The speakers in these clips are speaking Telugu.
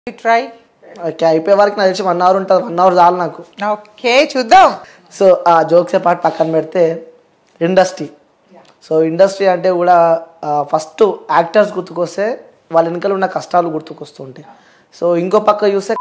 ట్రై ఓకే, అయిపోయే వరకు నాకు తెలిసి 1 అవర్ ఉంటుంది. 1 అవర్ చాలు నాకు. ఓకే, చూద్దాం. సో ఆ జోక్సే పాటు పక్కన పెడితే ఇండస్ట్రీ. సో ఇండస్ట్రీ అంటే కూడా ఫస్ట్ యాక్టర్స్ గుర్తుకొస్తే వాళ్ళ వెనకాల ఉన్న కష్టాలు గుర్తుకొస్తుంటాయి. సో ఇంకో పక్క చూస్తే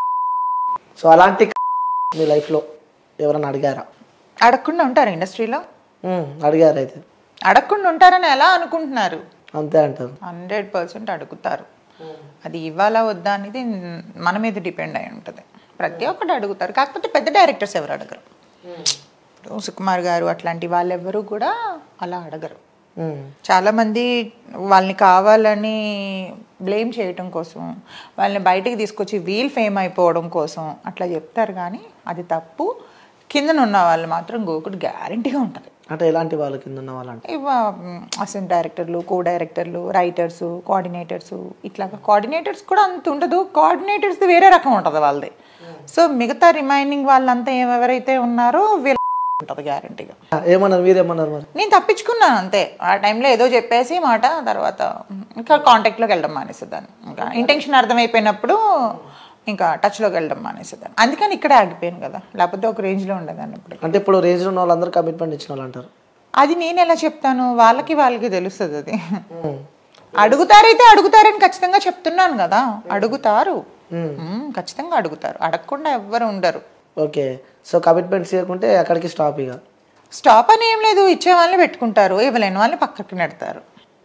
సో అలాంటి మీ లైఫ్లో ఎవరైనా అడిగారా? అడగకుండా ఉంటారు ఇండస్ట్రీలో? అడిగారు. అయితే అడగకుండా ఉంటారని ఎలా అనుకుంటున్నారు? అంతే అంటారు. 100% అడుగుతారు. అది ఇవ్వాలా వద్దా అనేది మన మీద డిపెండ్ అయి ఉంటుంది. ప్రతి ఒక్కటి అడుగుతారు, కాకపోతే పెద్ద డైరెక్టర్స్ ఎవరు అడగరు. సుకుమార్ గారు అట్లాంటి వాళ్ళెవరు కూడా అలా అడగరు. చాలామంది వాళ్ళని కావాలని బ్లేమ్ చేయటం కోసం, వాళ్ళని బయటికి తీసుకొచ్చి వీల్ ఫేమ్ అయిపోవడం కోసం అట్లా చెప్తారు. కానీ అది తప్పు. కిందన ఉన్న వాళ్ళు మాత్రం గోకుడు గ్యారంటీగా ఉంటుంది. అంటే ఎలాంటి వాళ్ళు కింద ఉన్న వాళ్ళు? అంటే అసిస్టెంట్ డైరెక్టర్లు, కో డైరెక్టర్లు, రైటర్స్, కోఆర్డినేటర్స్. ఇట్లాగా కోఆర్డినేటర్స్ కూడా అంత ఉండదు. కోఆర్డినేటర్స్ వేరే రకం ఉంటుంది వాళ్ళది. సో మిగతా రిమైనింగ్ వాళ్ళంతా ఎవరైతే ఉన్నారో వీళ్ళ ఉంటుంది గ్యారంటీగా. ఏమన్నారు? మీరేమన్నారు? మరి నేను తప్పించుకున్నాను అంతే. ఆ టైంలో ఏదో చెప్పేసి మాట, తర్వాత ఇంకా కాంటాక్ట్లోకి వెళ్ళడం మానేసేదాన్ని. ఇంకా ఇంటెన్షన్ అర్థమైపోయినప్పుడు ఇంకా టచ్లోకి వెళ్ళడం మానేసేదాన్ని. అందుకని ఇక్కడే ఆగిపోయాను కదా, లేకపోతే ఒక రేంజ్లో ఉండేదాన్ని. ఇప్పుడు అంటే ఇప్పుడు రేంజ్లో ఉన్న వాళ్ళందరూ కమిట్మెంట్ ఇచ్చిన వాళ్ళు అంటారు. అది నేను ఎలా చెప్తాను? వాళ్ళకి తెలుస్తుంది. అది అడుగుతారైతే అడుగుతారని ఖచ్చితంగా చెప్తున్నాను కదా. అడుగుతారు, ఖచ్చితంగా అడుగుతారు. అడగకుండా ఎవ్వరు ఉండరు. ఓకే, సో కమిట్మెంట్స్ చేయకుంటే అక్కడికి స్టాప్. ఇక స్టాప్ అని ఏం లేదు. ఇచ్చే వాళ్ళని పెట్టుకుంటారు, ఇవ్వలేని వాళ్ళని పక్కకి నెడతారు.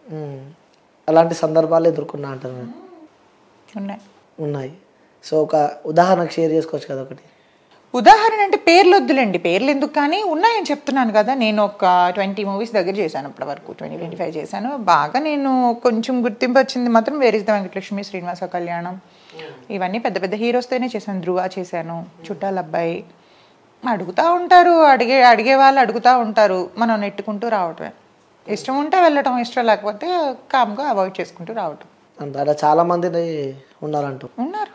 అలాంటి సందర్భాలు ఎదుర్కొన్నా అంటారు? ఉన్నాయి. సో ఒక ఉదాహరణకు షేర్ చేసుకోవచ్చు కదా ఒకటి? ఉదాహరణ అంటే పేర్లు వద్దులేండి, పేర్లు ఎందుకు, కానీ ఉన్నాయని చెప్తున్నాను కదా. నేను ఒక 20 మూవీస్ దగ్గర చేశాను ఇప్పటి వరకు. 20-25 చేశాను. బాగా నేను కొంచెం గుర్తింపు వచ్చింది మాత్రం where is the Venkatalakshmi, Srinivasa Kalyanam, ఇవన్నీ పెద్ద పెద్ద హీరోస్తోనే చేశాను. ధృవ చేశాను, చుట్టాల అబ్బాయి. అడుగుతూ ఉంటారు, అడిగే వాళ్ళు అడుగుతూ ఉంటారు. మనం నెట్టుకుంటూ రావటమే. ఇష్టం ఉంటే వెళ్ళటం, ఇష్టం లేకపోతే కామ్గా అవాయిడ్ చేసుకుంటూ రావటం. అంటే చాలా మంది ఉన్నారు.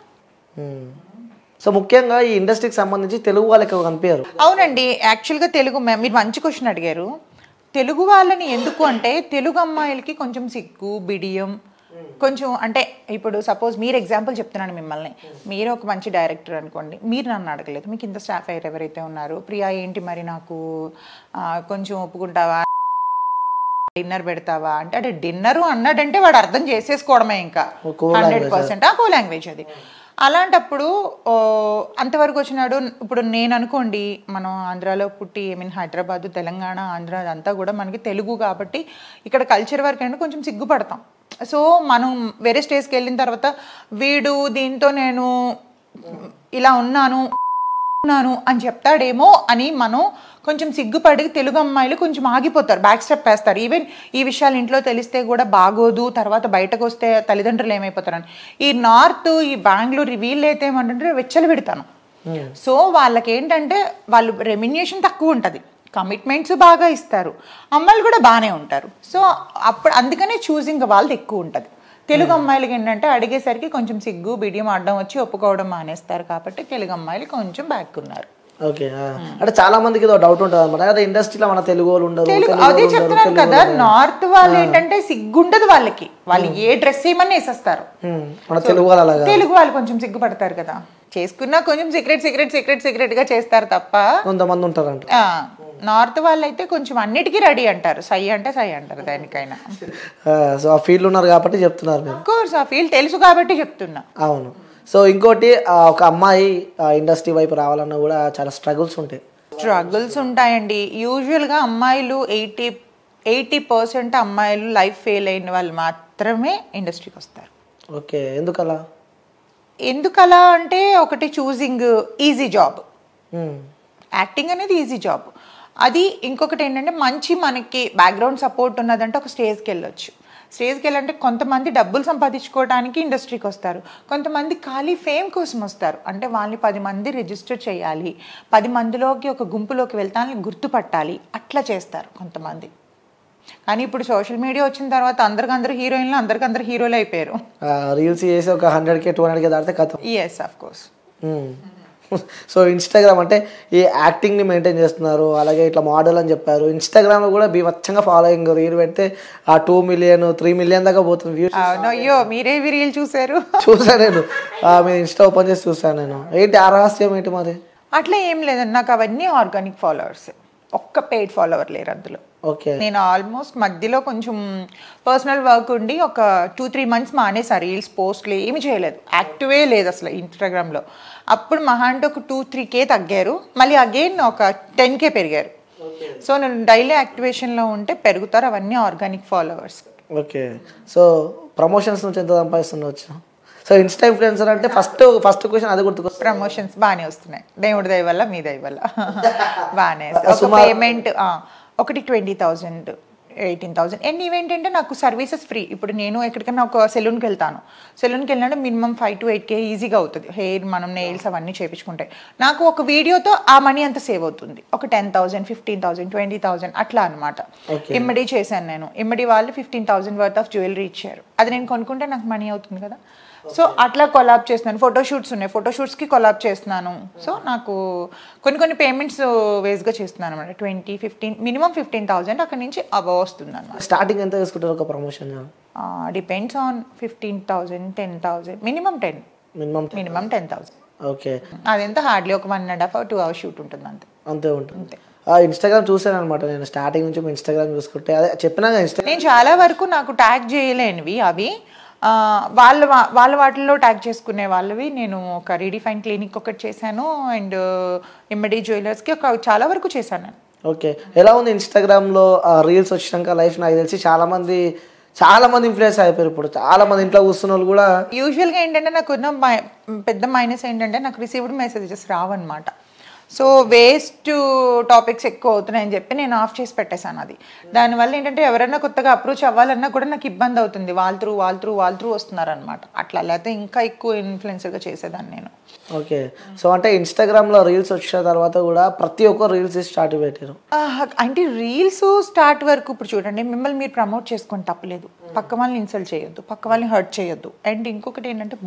సో ముఖ్యంగా ఈ ఇండస్ట్రీకి సంబంధించి తెలుగు వాళ్ళకి కనిపించారు. అవునండి, యాక్చువల్గా తెలుగు మీరు మంచి క్వశ్చన్ అడిగారు. తెలుగు వాళ్ళని ఎందుకు అంటే, తెలుగు అమ్మాయిలకి కొంచెం సిగ్గు, బిడియం, కొంచెం అంటే ఇప్పుడు సపోజ్ మీరు ఎగ్జాంపుల్ చెప్తున్నాను మిమ్మల్ని. మీరు ఒక మంచి డైరెక్టర్ అనుకోండి, మీరు నన్ను అడగలేదు. మీకు ఇంత స్టాఫ్ ఎవరైతే ఉన్నారు, ప్రియా ఏంటి మరి నాకు కొంచెం ఒప్పుకుంటావా, డిన్నర్ పెడతావా అంటే, అంటే డిన్నరు అన్నాడంటే వాడు అర్థం చేసేసుకోవడమే. ఇంకా 100% కో లాంగ్వేజ్ అది. అలాంటప్పుడు అంతవరకు వచ్చినాడు. ఇప్పుడు నేను అనుకోండి, మనం ఆంధ్రాలో పుట్టి, హైదరాబాద్, తెలంగాణ, ఆంధ్ర అదంతా కూడా మనకి తెలుగు కాబట్టి ఇక్కడ కల్చర్ వరకు అంటే కొంచెం సిగ్గుపడతాం. సో మనం వేరే స్టేజ్కి వెళ్ళిన తర్వాత వీడు దీంతో నేను ఇలా ఉన్నాను అని చెప్తాడేమో అని మనం కొంచెం సిగ్గుపడి తెలుగు అమ్మాయిలు కొంచెం ఆగిపోతారు, బ్యాక్ స్టెప్ వేస్తారు. ఈవెన్ ఈ విషయాలు ఇంట్లో తెలిస్తే కూడా బాగోదు, తర్వాత బయటకు వస్తే తల్లిదండ్రులు ఏమైపోతారని. ఈ నార్త్, ఈ బెంగళూరు వీళ్ళైతే ఏమంటే వెచ్చలు పెడతాను. సో వాళ్ళకి ఏంటంటే వాళ్ళు రెమ్యునరేషన్ తక్కువ ఉంటుంది, కమిట్మెంట్స్ బాగా ఇస్తారు, అమ్మాయిలు కూడా బాగానే ఉంటారు. సో అప్పుడు అందుకనే చూసింగ్ వాళ్ళది ఎక్కువ ఉంటుంది. తెలుగు అమ్మాయిలకి ఏంటంటే అడిగేసరికి కొంచెం సిగ్గు, బిడియం అడ్డం వచ్చి ఒప్పుకోవడం మానేస్తారు. కాబట్టి తెలుగు అమ్మాయిలు కొంచెం బ్యాక్ ఉన్నారు. ఓకే, అంటే చాలా మందికి డౌట్ ఉంటుంది అనమాట, అదే ఇండస్ట్రీలో మన తెలుగు వాళ్ళు ఉండరు. అదే చెప్తున్నాను కదా, నార్త్ వాళ్ళు ఏంటంటే సిగ్గుంటది వాళ్ళకి. వాళ్ళు ఏ డ్రెస్ ఏమన్నా వేసేస్తారు. తెలుగు వాళ్ళు కొంచెం సిగ్గుపడతారు కదా, చేసుకున్నా కొంచెం సీక్రెట్ గా చేస్తారు తప్ప. కొంతమంది ఉంటారంట. నార్త్ వాళ్ళు అయితే కొంచెం అన్నిటికీ రెడీ అంటారు, సై అంటే సై అంటారు దానికైనా. సో ఆ ఫీల్డ్ ఉన్నారు కాబట్టి చెప్తున్నారు. కోర్స్ ఆ ఫీల్డ్ తెలుసు కాబట్టి చెప్తున్నా. అవును. సో ఇంకోటి, ఒక అమ్మాయి ఇండస్ట్రీ వైపు రావాలన్నా కూడా చాలా స్ట్రగుల్స్ ఉంటాయండి. యూజువల్గా అమ్మాయిలు 80% అమ్మాయిలు లైఫ్ ఫెయిల్ అయిన వాళ్ళు మాత్రమే ఇండస్ట్రీకి వస్తారు. ఓకే, ఎందుకలా అంటే, ఒకటి చూసింగ్ ఈజీ జాబ్, యాక్టింగ్ అనేది ఈజీ జాబ్. అది ఇంకొకటి ఏంటంటే మంచి మనకి బ్యాక్గ్రౌండ్ సపోర్ట్ ఉన్నదంటే ఒక స్టేజ్కి వెళ్ళొచ్చు. స్టేజ్కి వెళ్ళంటే కొంతమంది డబ్బులు సంపాదించుకోవడానికి ఇండస్ట్రీకి వస్తారు, కొంతమంది ఖాళీ ఫేమ్ కోసం వస్తారు. అంటే వాళ్ళని 10 మంది రిజిస్టర్ చేయాలి, 10 మందిలోకి ఒక గుంపులోకి వెళ్తానని గుర్తుపట్టాలి, అట్లా చేస్తారు కొంతమంది. కానీ ఇప్పుడు సోషల్ మీడియా వచ్చిన తర్వాత అందరికందరూ హీరోయిన్లు, అందరికందరూ హీరోలు అయిపోయారు. రీల్స్ చేసి ఒక 100K 200K దాటితే కథ. Yes, of course. So Instagram అంటే ఈ యాక్టింగ్ని మెయింటైన్ చేస్తున్నారు, అలాగే ఇట్లా మోడల్ అని చెప్పారు. ఇన్స్టాగ్రామ్లో కూడా బీభత్సంగా ఫాలోయింగ్, రీల్ పెడితే ఆ 2 మిలియన్ 3 మిలియన్ దాకా పోతుంది వ్యూస్. అయ్యో మీరేవి రీల్ చూసారు? చూసాను నేను, మీరు ఇన్స్టా ఓపెన్ చేసి చూసాను నేను. ఏంటి ఆ రహస్యం ఏంటి మరి? అట్లా ఏం లేదండి, నాకు అవన్నీ ఆర్గానిక్ ఫాలోవర్స్, ఒక్క పెయిడ్ ఫాలోవర్ లేరు అందులో. ఓకే. నేను ఆల్మోస్ట్ మధ్యలో కొంచెం పర్సనల్ వర్క్ ఉండి ఒక 2-3 మంత్స్ మానేసా, రీల్స్ పోస్ట్లు ఏమి చేయలేదు, యాక్టివే లేదు అసలు ఇన్స్టాగ్రామ్లో. అప్పుడు మహా అంటే ఒక 2-3K తగ్గారు, మళ్ళీ అగైన్ ఒక 10K పెరిగారు. సో నేను డైలీ యాక్టివేషన్లో ఉంటే పెరుగుతారు, అవన్నీ organic followers. Okay. So promotions నుంచి ఎంత సంపాదిస్తుండవచ్చు? సో ఇన్స్టా ఇన్ఫ్లుయెన్సర్ అంటే ఫస్ట్ క్వశ్చన్ అది గుర్తుకొస్తుంది. ప్రమోషన్స్ బాగానే వస్తున్నాయి, దేవుడి దయ వల్ల మీ దయ వల్ల బాగానే. ఒక పేమెంట్ ఒకటి 20,000 18,000. అండ్ ఇవేంటంటే నాకు సర్వీసెస్ ఫ్రీ. ఇప్పుడు నేను ఎక్కడికైనా ఒక సెలూన్కి వెళ్తాను, సెలూన్కి వెళ్ళినట్టు మినిమం 5 to 8K ఈజీగా అవుతుంది, హెయిర్ మనం నెయిల్స్ అవన్నీ చేయించుకుంటాయి. నాకు ఒక వీడియోతో ఆ మనీ అంత సేవ్ అవుతుంది, ఒక 10,000 15,000 20,000 అట్లా అనమాట. ఇమ్మడి చేశాను నేను, ఇమ్మడి వాళ్ళు 15,000 వర్త్ ఆఫ్ జ్యువెలరీ ఇచ్చారు, అది నేను కొనుక్కుంటే నాకు మనీ అవుతుంది కదా. సో అట్లా కొలాబ్ చేస్తున్నాను, ఫోటోషూట్స్ ఉన్నాయి, ఫోటోషూట్స్కి కొలాబ్ చేస్తున్నాను. సో నాకు కొన్ని పేమెంట్స్ వేస్గా చేస్తున్నాను అనమాట. 20-15 మినిమం 15,000 అక్కడ నుంచి అబవ్ వస్తుంది అనమాట. స్టార్టింగ్ ఎంత తీసుకుంటారు ఒక promotion? Depends on 15,000 10,000 minimum 10,000. Okay. అదెంత హార్డ్లీ ఒక 1.5 or 2 hours షూట్ ఉంటుంది అంతే ఉంటుంది. ఇన్స్టాగ్రామ్ చూసాను అనమాట నేను, స్టార్టింగ్ నుంచి ఇన్స్టాగ్రామ్ చూసుకుంటే అదే చెప్పినా నేను చాలా వరకు నాకు ట్యాగ్ చేయలేనివి అవి వాళ్ళ వాటిల్లో ట్యాగ్ చేసుకునే వాళ్ళవి. నేను ఒక రీడిఫైన్ క్లినిక్ ఒకటి చేశాను, అండ్ ఇమ్మడి జ్యువెలర్స్కి చాలా వరకు చేశాను. ఓకే. ఎలా ఉంది ఇన్స్టాగ్రామ్లో రీల్స్ వచ్చినాక లైఫ్? నాకు తెలిసి చాలా మంది ఇన్ఫ్లుయెన్స్ అయిపోయారు. ఇప్పుడు చాలా మంది ఇంట్లో కూర్చున్న వాళ్ళు కూడా. యూజువల్గా ఏంటంటే నాకు ఉన్న పెద్ద మైనస్ ఏంటంటే నాకు రిసీవ్డ్ మెసేజెస్ రావన్నమాట. సో వేస్ట్ టాపిక్స్ ఎక్కువ అవుతున్నాయని చెప్పి నేను ఆఫ్ చేసి పెట్టేశాను అది. దానివల్ల ఏంటంటే ఎవరైనా కొత్తగా అప్రోచ్ అవ్వాలన్నా కూడా నాకు ఇబ్బంది అవుతుంది, వాళ్ళ త్రూ వస్తున్నారనమాట. అట్లా లేకపోతే ఇంకా ఎక్కువ ఇన్ఫ్లుయెన్సర్గా చేసేదాన్ని నేను. ఓకే. సో అంటే ఇన్స్టాగ్రామ్లో రీల్స్ వచ్చిన తర్వాత కూడా ప్రతి ఒక్క రీల్స్ స్టార్ట్ పెట్టారు. అంటే రీల్స్ స్టార్ట్ వరకు ఇప్పుడు చూడండి, మిమ్మల్ని మీరు ప్రమోట్ చేసుకొని తప్పలేదు, పక్క వాళ్ళని ఇన్సల్ట్ చేయొద్దు, పక్క వాళ్ళని హర్ట్ చేయొద్దు. అండ్ ఇంకొకటి ఏంటంటే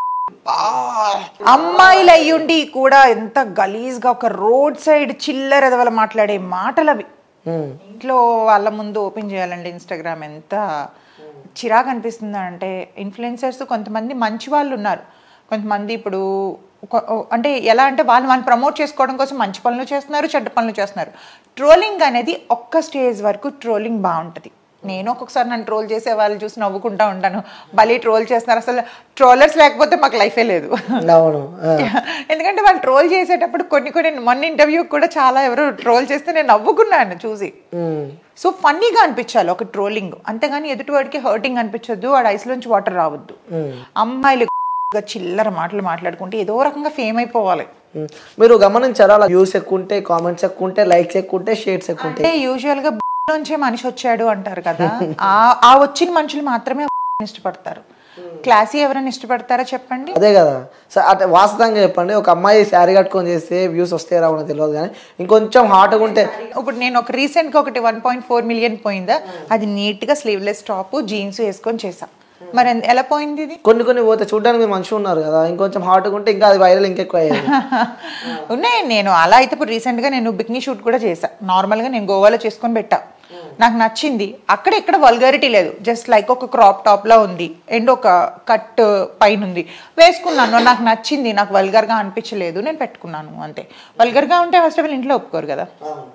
అమ్మాయిలు అయ్యుండి కూడా ఎంత గలీజ్గా ఒక రోడ్ సైడ్ చిల్లర ఎదవల మాట్లాడే మాటలు అవి ఇంట్లో వాళ్ళ ముందు ఓపెన్ చేయాలండి ఇన్స్టాగ్రామ్. ఎంత చిరాకు అనిపిస్తుంది అంటే, ఇన్ఫ్లుయెన్సర్స్ కొంతమంది మంచి వాళ్ళు ఉన్నారు, కొంతమంది ఇప్పుడు అంటే ఎలా అంటే వాళ్ళు ప్రమోట్ చేసుకోవడం కోసం మంచి పనులు చేస్తున్నారు, చెడ్డ పనులు చేస్తున్నారు. ట్రోలింగ్ అనేది ఒక్క స్టేజ్ వరకు ట్రోలింగ్ బాగుంటుంది. నేను ఒక్కొక్కసారి నన్ను ట్రోల్ చేసే వాళ్ళు చూసి నవ్వుకుంటా ఉంటాను, భలే ట్రోల్ చేస్తున్నారు, అసలు ట్రోలర్స్ లేకపోతే మాకు లైఫే లేదు. ఎందుకంటే వాళ్ళు ట్రోల్ చేసేటప్పుడు కొన్ని మొన్న ఇంటర్వ్యూ కూడా చాలా ఎవరు ట్రోల్ చేస్తే నేను నవ్వుకున్నాను చూసి. సో ఫన్నీగా అనిపించాలి ఒక ట్రోలింగ్, అంతేగాని ఎదుటివాడికి హర్టింగ్ అనిపించొద్దు, వాడి ఐస్లోంచి వాటర్ రావద్దు. అమ్మాయిలు చిల్లర మాటలు మాట్లాడుకుంటే ఏదో రకంగా ఫేమ్ అయిపోవాలి. మీరు గమనించారా, వ్యూస్ ఎక్కువ ఉంటే, కామెంట్స్ ఎక్కువ ఉంటే, లైక్స్ ఎక్కువ ఉంటే, షేర్స్ ఎక్కువ ఉంటే, యూజువల్ గా నుంచే మనిషి వచ్చాడు అంటారు కదా, ఆ వచ్చిన మనుషులు మాత్రమే ఇష్టపడతారు. క్లాసీ ఎవరైనా ఇష్టపడతారా చెప్పండి? అదే కదా. సో అంటే వాస్తవంగా చెప్పండి, ఒక అమ్మాయి శారీ కట్టుకొని చేస్తే వ్యూస్ వస్తే రావడం తెలియదు, కానీ ఇంకొంచెం హాట్గా ఉంటే. ఇప్పుడు నేను ఒక రీసెంట్గా ఒకటి 1.4 million పోయిందా, అది నీట్గా స్లీవ్లెస్ టాప్ జీన్స్ వేసుకొని చేసా. మరి ఎలా పోయింది ఇది? కొన్ని పోతే చూడడానికి మీరు మంచిగా ఉన్నారు కదా, ఇంకొంచెం హాట్గా ఉంటే ఇంకా అది వైరల్ ఇంకెక్కువ అయ్యేది. ఉన్నాయి. నేను అలా అయితే ఇప్పుడు రీసెంట్గా నేను బికినీ షూట్ కూడా చేసా, నార్మల్గా నేను గోవాలో చేసుకొని పెట్టా, నాకు నచ్చింది. అక్కడ ఇక్కడ వల్గారిటీ లేదు, జస్ట్ లైక్ ఒక క్రాప్ టాప్ లా ఉంది అండ్ ఒక కట్ పైన ఉంది, వేసుకున్నాను, నాకు నచ్చింది, నాకు వల్గర్గా అనిపించలేదు, నేను పెట్టుకున్నాను అంతే. వల్గర్గా ఉంటే ఫస్ట్ ఆఫ్ ఆల్ ఇంట్లో ఒప్పుకోరు కదా.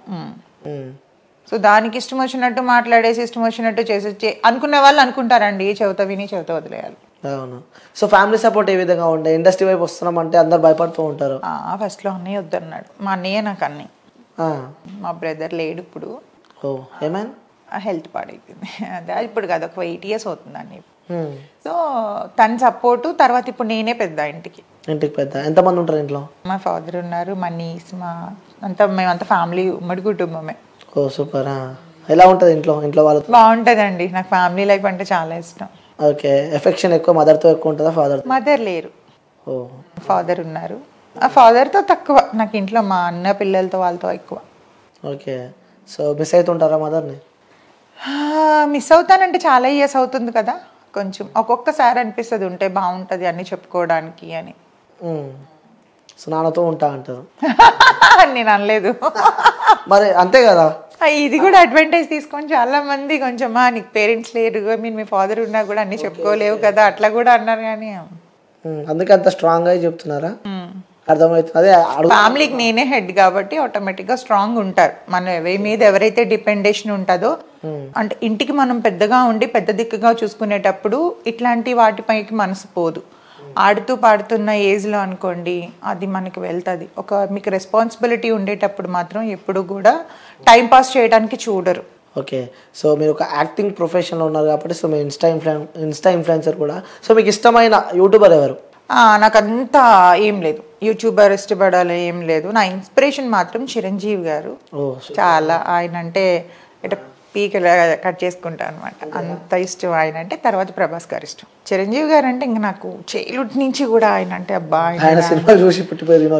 సో దానికి ఇష్టం వచ్చినట్టు మాట్లాడేసి ఇష్టం వచ్చినట్టు చేసి అనుకునే వాళ్ళు అనుకుంటారండి, చెవితో విని చెవితో వదిలేయాలి. అవును. సో ఫ్యామిలీ సపోర్ట్ ఏ విధంగా ఉండే? ఇండస్ట్రీ వైపు వస్తున్నామంటే అందరు భయపడుతూ ఉంటారు. ఫస్ట్లో అన్నయ్య వద్దన్నాడు, మా అన్నయ్య నాకు అన్నీ, మా బ్రదర్ లేడు ఇప్పుడు. ఏమైనా హెల్త్ పాడైపోయింది, అదే ఇప్పుడు కాదు ఒక 8 years అవుతుందండి. సో తన సపోర్టు తర్వాత ఇప్పుడు నేనే పెద్ద ఇంటికి పెద్ద. ఎంతమంది ఉంటారు ఇంట్లో? మా ఫాదర్ ఉన్నారు, మా నీస్, మేమంతా ఫ్యామిలీ, ఉమ్మడి కుటుంబమే. Oh super. ఎలా ఉంటుంది ఇంట్లో వాళ్ళతో? బాగుంటుందండి, నాకు ఫ్యామిలీ లైఫ్ అంటే చాలా ఇష్టం. ఓకే. ఎఫెక్షన్ ఎక్కువ మదర్తో ఎక్కువ ఉంటుందా? మదర్ లేరు, ఫాదర్ ఉన్నారు. ఆ ఫాదర్తో తక్కువ, నాకు ఇంట్లో మా అన్న పిల్లలతో వాళ్ళతో ఎక్కువ. ఓకే. సో మిస్ అవుతుంటారా మదర్ని? మిస్ అవుతానంటే చాలా ఇయర్స్ అవుతుంది కదా, కొంచెం ఒక్కొక్కసారి అనిపిస్తుంది ఉంటే బాగుంటుంది అన్ని చెప్పుకోవడానికి అని. సో నాన్నతో ఉంటా అంటారు. నేను అనలేదు. మరి అంతే కదా. ఇది కూడా అడ్వాంటేజ్ తీసుకొని చాలా మంది కొంచెం నీకు పేరెంట్స్ లేరు, మీరు మీ ఫాదర్ ఉన్నా కూడా అన్ని చెప్పుకోలేవు కదా అట్లా కూడా అన్నారు. కానీ అందుకే అంత స్ట్రాంగ్ గా చెప్తున్నారా? అర్థమవుతుంది. అదే ఫ్యామిలీకి నేనే హెడ్ కాబట్టి ఆటోమేటిక్ గా స్ట్రాంగ్ ఉంటారు. మన మీద ఎవరైతే డిపెండేషన్ ఉంటుందో, అంటే ఇంటికి మనం పెద్దగా ఉండి పెద్ద దిక్కుగా చూసుకునేటప్పుడు ఇట్లాంటి వాటిపైకి మనసు పోదు. ఆడుతూ పాడుతున్న ఏజ్లో అనుకోండి అది మనకి వెళ్తుంది. మీకు రెస్పాన్సిబిలిటీ ఉండేటప్పుడు మాత్రం ఎప్పుడు కూడా టైం పాస్ చేయడానికి చూడరు. ఓకే, సో మీరు ఒక యాక్టింగ్ ప్రొఫెషన్లో ఉన్నారు కాబట్టి సో మీ ఇన్స్టా ఇన్ఫ్లుయెన్సర్ కూడా. సో మీకు ఇష్టమైన యూట్యూబర్ ఎవరు? నాకంతా ఏం లేదు, యూట్యూబర్ ఇష్టపడాలి ఏం లేదు. నా ఇన్స్పిరేషన్ మాత్రం చిరంజీవి గారు. చాలా ఆయన అంటే ఇట్లా పీకలా కట్ చేసుకుంటా అనమాట, అంత ఇష్టం ఆయన అంటే. తర్వాత ప్రభాస్ గారు ఇష్టం. చిరంజీవి గారు అంటే ఇంకా నాకు చైల్డ్హుడ్ నుంచి కూడా ఆయన అంటే అబ్బా, ఆయన సినిమాలు చూసి పుట్టిపోయిన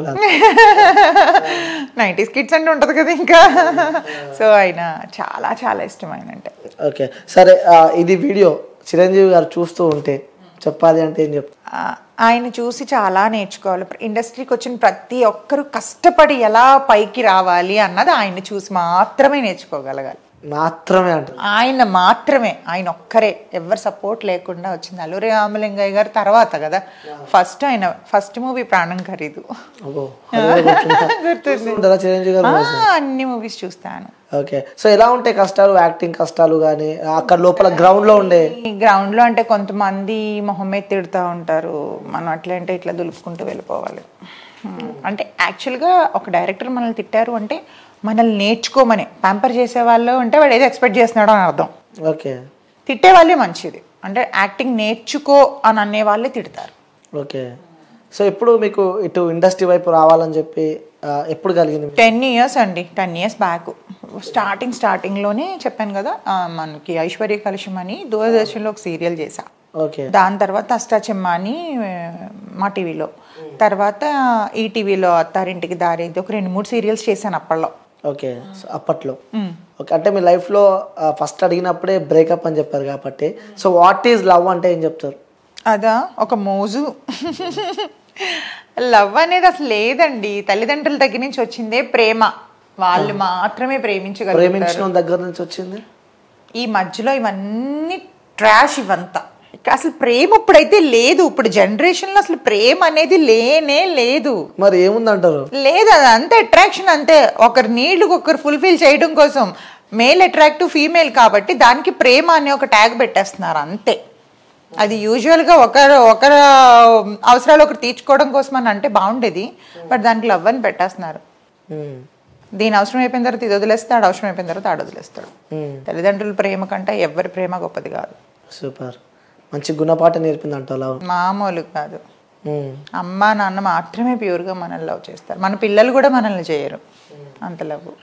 90s కిడ్స్ అంటే ఉంటుంది కదా ఇంకా. సో ఆయన చాలా చాలా ఇష్టం ఆయన అంటే. ఓకే సరే, ఇది వీడియో చిరంజీవి గారు చూస్తూ ఉంటే చెప్పాలి అంటే ఏం చెప్తా? ఆయన చూసి చాలా నేర్చుకోవాలి. ఇండస్ట్రీకి వచ్చిన ప్రతి ఒక్కరు కష్టపడి ఎలా పైకి రావాలి అన్నది ఆయన చూసి మాత్రమే నేర్చుకోగలగాలి. మాత్రమే అంటే ఆయన ఒక్కరే, ఎవరు సపోర్ట్ లేకుండా వచ్చింది. అల్లూరి రామలింగయ్య గారు తర్వాత కదా ఫస్ట్ మూవీ ప్రాణం ఖరీదు. అన్ని మూవీస్ చూస్తాను. ఓకే, సో ఎలా ఉంటాయి కష్టాలు, యాక్టింగ్ కష్టాలు కానీ అక్కడ లోపల గ్రౌండ్ లో అంటే కొంతమంది మొహం మీద తిడుతూ ఉంటారు, మనం అట్లా అంటే ఇట్లా దులుపుకుంటూ వెళ్ళిపోవాలి. అంటే యాక్చువల్గా ఒక డైరెక్టర్ మనల్ని తిట్టారు అంటే మనల్ని నేర్చుకోమని, ప్యాంపర్ చేసే వాళ్ళు అంటే వాడు ఏదో ఎక్స్పెక్ట్ చేస్తున్నాడో అని అర్థం. ఓకే, తిట్టే వాళ్ళే మంచిది, అంటే యాక్టింగ్ నేర్చుకో అని అనే వాళ్ళే తిడతారు. ఓకే, సో ఎప్పుడు మీకు ఇటు ఇండస్ట్రీ వైపు రావాలని చెప్పి ఎప్పుడు కలిగింది? 10 years అండి, 10 years బ్యాక్. స్టార్టింగ్లోనే చెప్పాను కదా, మనకి ఐశ్వర్య కలుషం అని దూరదర్శన్లో ఒక సీరియల్ చేశా. ఓకే, దాని తర్వాత అష్టాచెమ్మ అని మా టీవీలో, తర్వాత ఈటీవీలో అత్తారింటికి దారి, ఒక 2-3 సీరియల్స్ చేశాను అప్పట్లో. ఓకే, సో అప్పట్లో. ఓకే, అంటే మీ లైఫ్లో ఫస్ట్ అడిగినప్పుడే బ్రేకప్ అని చెప్పారు కాబట్టి, సో వాట్ ఈజ్ లవ్ అంటే ఏం చెప్తారు? అదా ఒక మోజు. లవ్ అనేది అసలు లేదండి, తల్లిదండ్రుల దగ్గర నుంచి వచ్చిందే ప్రేమ. వాళ్ళు మాత్రమే ప్రేమించడం దగ్గర నుంచి వచ్చింది. ఈ మధ్యలో ఇవన్నీ ట్రాష్, ఇవంతా అసలు ప్రేమ ఇప్పుడైతే లేదు. ఇప్పుడు జనరేషన్ లో అసలు ప్రేమ అనేది లేనే లేదు. మరి ఏముందంటారు? లేదు, అది అంతే అట్రాక్షన్, అంతే. ఒకరి నీళ్లు ఒకరు ఫుల్ఫిల్ చేయడం కోసం మేల్ అట్రాక్టివ్ ఫీమేల్ కాబట్టి దానికి ప్రేమ అనే ఒక ట్యాగ్ పెట్టేస్తున్నారు అంతే. అది యూజువల్గా ఒకరు అవసరాలు ఒకరు తీర్చుకోవడం కోసం అని అంటే బాగుండేది, బట్ దానికి లవ్ అని పెట్టేస్తున్నారు. దీని అవసరం అయిపోయిన తర్వాత ఇది వదిలేస్తాడు, అవసరం అయిపోయిన తర్వాత ఆడ వదిలేస్తాడు. తల్లిదండ్రుల ప్రేమ కంటే ఎవరి ప్రేమ గొప్పది కాదు. సూపర్, మంచి గుణపాఠం నేర్పింది అంట లవ్. మామూలు కాదు. అమ్మ నాన్న మాత్రమే ప్యూర్గా మనల్ని లవ్ చేస్తారు, మన పిల్లలు కూడా మనల్ని చేయరు అంత లవ్.